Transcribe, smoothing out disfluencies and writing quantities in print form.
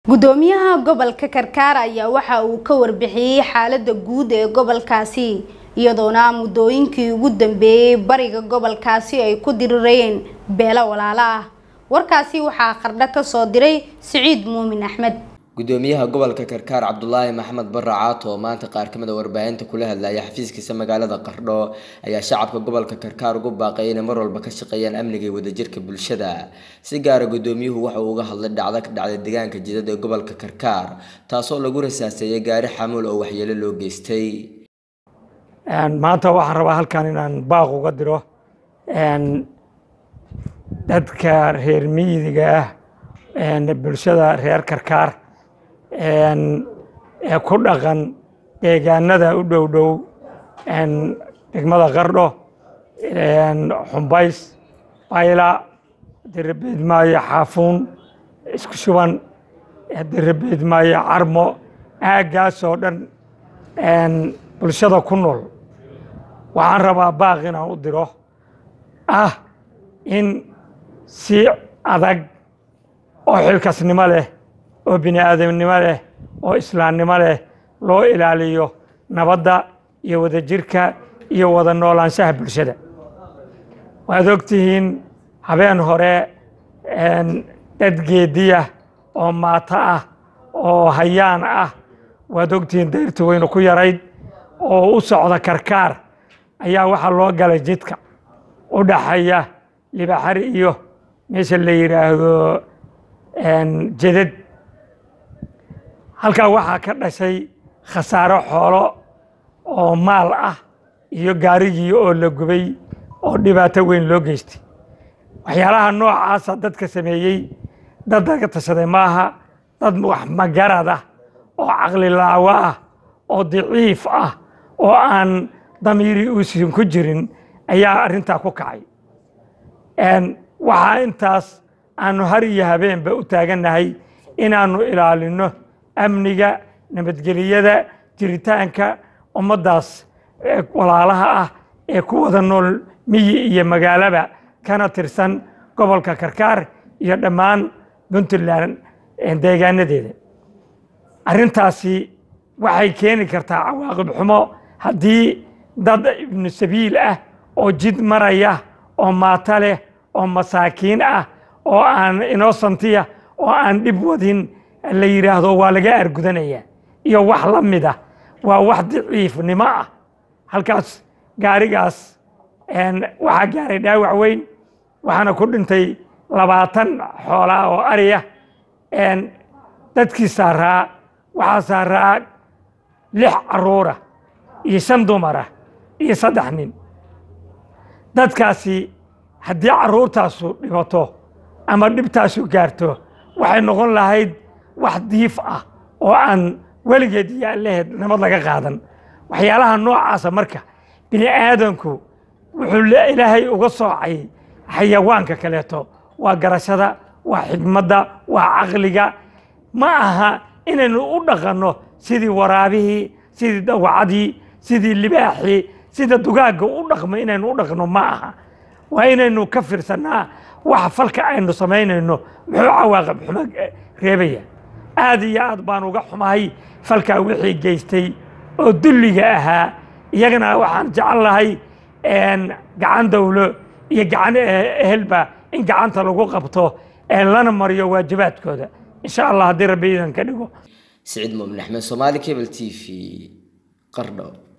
Gudoomiyaha gobolka Karkar ayaa waxa uu ka warbixiyay xaaladda guud ee gobolkaasi iyadoona muddooyinkii ugu dambeeyay bariga gobolkaasi ay ku dirireen beelo walaalo ah. Warkaasi waxaa qardha ka soo diray Siciid Muumin Axmed. Gudoomiyaha gobolka Karkar Cabdullaahi Maxamed Barre Caato maanta qaar ka mid ah warbaahinta kula hadlaya xafiiskiisa magaalada Qardho ayaa shacabka gobolka Karkar ugu baaqay inay mar walba ka shaqeeyaan amniga iyo wadajirka bulshada. Si gaar ah gudoomiyuhu waxa uu uga hadlay dhacdo ka dhacday deegaanka jidada ee gobolka Karkar taasoo lagu rasaaseeyay gaari xamuul oo waxyeello loo geystay. maanta waxaan rabaa halkan inaan baaq uga diro dadka reer miyiga ah bulshada reer Karkar ee ku dhaqan deegaanada u dhow degmada Qardho Xumbays Bayla Dirbeed Maayo Xaafuun isku shuban Dirbeed Maayo Carmo aagaas oo dhan bulshada ku nool waxaan rabaa baaq inaan u diro in si adag oo xilkasnimo leh oo bini'aadanimo leh oo islaamnimo leh loo ilaaliyo nabadda iyo wadajirka iyo wada noolaanshaha bulshada. Waad ogtihiin habeen hore dad geediya oo maata ah oo hayaan ah waad ogtihiin dayrtu waynu ku yarayd oo u socda Karkar ayaa waxa loo galay jidka u dhaxaya Libaxari iyo meesha la yiraahdo jidad halka waxa ka dhashay khasaaro xoolo oo maal ah iyo gaarigii oo la gubay oo dhibaato weyn loo geystay. waxyaalaha noocaas dadka sameeyay dad ka tashaday maaha dad wax magarad ah oo aqli laawa ah oo daciif ah oo aan damiiri uusan ku jirin ayaa arinta ku kacay. waxa intaas aanu har iyo habeenba u taaganahay inaanu ilaalino amniga nabadgeliyada jiritaanka ummadaas walaalaha ah ee ku wada nool miyi iyo magaalaba kana tirsan gobolka Karkar iyo dhammaan Puntland deegaanadeeda. arintaasi waxay keeni kartaa cawaaqib xumo haddii dad ibn sabiil ah oo jid maraya oo maata leh oo masaakiin ah oo aan innocentiya oo aan dhib wadin la yiraahdo waa laga argudanaya iyo wax la mid ah waa wax daciifnimo ah. halkaas gaarigaas waxa gaaray dhaawac weyn waxaana ku dhintay 20 xoolo oo ariya dadkii saaraa waxa saaraa 6 caruura iyo 5 dumar iyo 3 nin. dadkaasi haddii caruurtaasu dhibato ama dhibtaasu gaarto waxay noqon lahayd wax diif ah oo aan weligeed yaaleed nabad laga qaadan. waxyaalaha noocaas marka bini'aadanku wuxuu ilaahay uga soocay xayawaanka kaleeto waa garashada waa xigmadda waa aqliga ma aha inaynu u dhaqanno sidii waraabihii sidii dawacadii sidii libaaxii sida dugaagga u dhaqmo inaynu u dhaqno ma aha. waa inaynu ka fiirsanaa waxa falka aynu samaynayno muxuu cawaaqib xumo reebaya. aad iyo aad baan uga xumahay falka wixii geystay oo dulliga ahaa iyagana waxaan jecelahay gacan dawlo iyo gacan ehelba in gacanta lagu qabto lana mariyo waajibaadkooda insha Allah haddii Rabbi idin ka dhigo. Siciid Muumin Axmed, Somali Cable TV, Qardho.